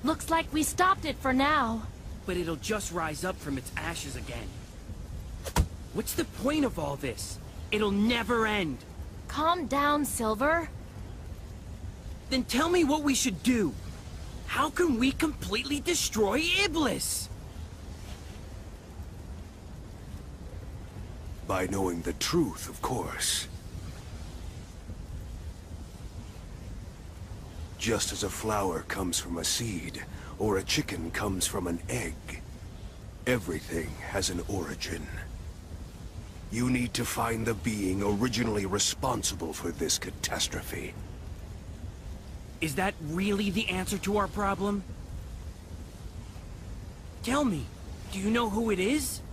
Looks like we stopped it for now. But it'll just rise up from its ashes again. What's the point of all this? It'll never end. Calm down, Silver. Then tell me what we should do. How can we completely destroy Iblis? By knowing the truth, of course. Just as a flower comes from a seed, or a chicken comes from an egg, everything has an origin. You need to find the being originally responsible for this catastrophe. Is that really the answer to our problem? Tell me, do you know who it is?